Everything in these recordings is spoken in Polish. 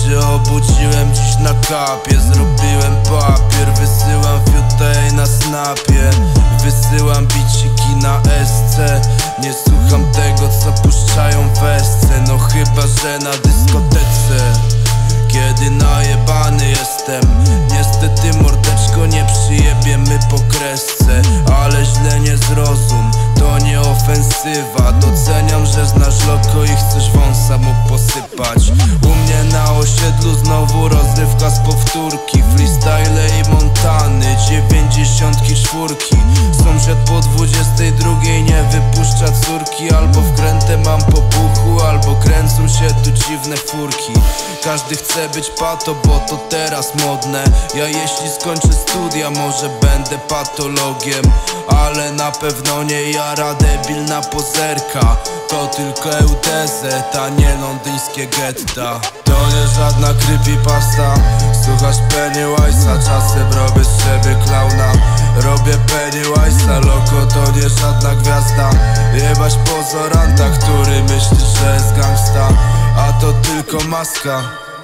się obudziłem dziś na kapie. Zrobiłem papier, wysyłam fiutej na snapie. Wysyłam biciki na SC. Nie słucham tego, co puszczają w SC. No chyba, że na dyskotece, kiedy najebany jestem. Niestety mordeczko, nie przyjebiemy po kresce. Ale źle nie zrozum, to nie ofensywa. Doceniam, że znasz loko i chcesz wąsa mu posypać. U mnie na osiedlu znowu rozrywka z powtórki. Freestyle i Montany, 94. Sąsiad po 22 nie wypuszcza córki. Albo wkrętę mam po puchu, albo kręcą się tu dziwne furki. Każdy chce być pato, bo to teraz modne. Ja jeśli skończę studia, może będę patologiem. Ale na pewno nie jara debilna pozerka. To tylko EUTZ, a nie londyńskie getta. To nie żadna creepypasta. Słuchasz Pennywise'a, czasem robię z siebie klauna. Robię Pennywise'a, loko to nie żadna gwiazda. Jebać pozoranta, który myśli, że jest gangsta. A to tylko maska,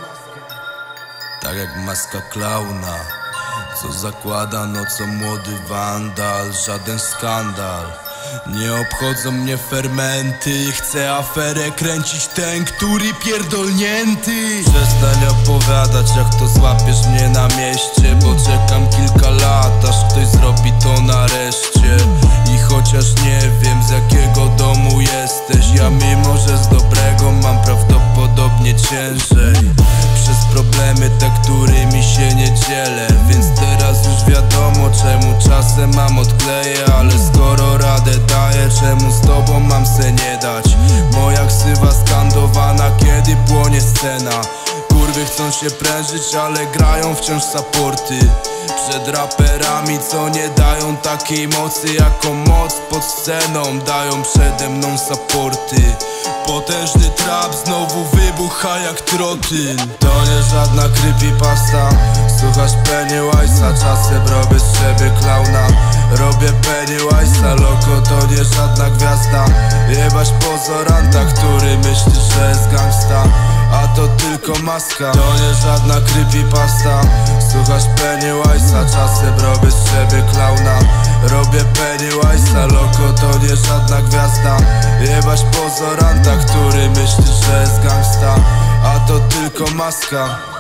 tak jak maska klauna, co zakłada nocą młody wandal. Żaden skandal, nie obchodzą mnie fermenty. Chcę aferę kręcić ten, który pierdolnięty. Przestań opowiadać, jak to złapiesz mnie na mieście, bo czekam kilka lat, aż ktoś zrobi to nareszcie. I chociaż nie wiem, z jakiego domu jesteś, ja mimo, że z dobrego mam prawdopodobnie ciężej. Przez problemy te, którymi się nie dzielę. Więc teraz już wiadomo, czemu czasem mam odkleję. Ale skoro radę daję, czemu z tobą mam se nie dać? Moja ksywa skandowana, kiedy płonie scena. Kurwy chcą się prężyć, ale grają wciąż supporty. Przed raperami, co nie dają takiej mocy, jaką moc pod sceną dają przede mną supporty. Potężny trap znowu wybucha jak trotyn. To nie żadna creepypasta. Słuchasz Pennywise'a, czasem robię z siebie klauna. Robię Pennywise'a, loko to nie żadna gwiazda. Jebać pozoranta, który myśli, że jest gangsta. A to tylko maska, to nie żadna creepypasta. Słuchasz Pennywise'a, czasem robię z siebie klauna. Robię Pennywise'a, loko to nie żadna gwiazda. Jebać pozoranta, który myśli, że jest gangsta. A to tylko maska.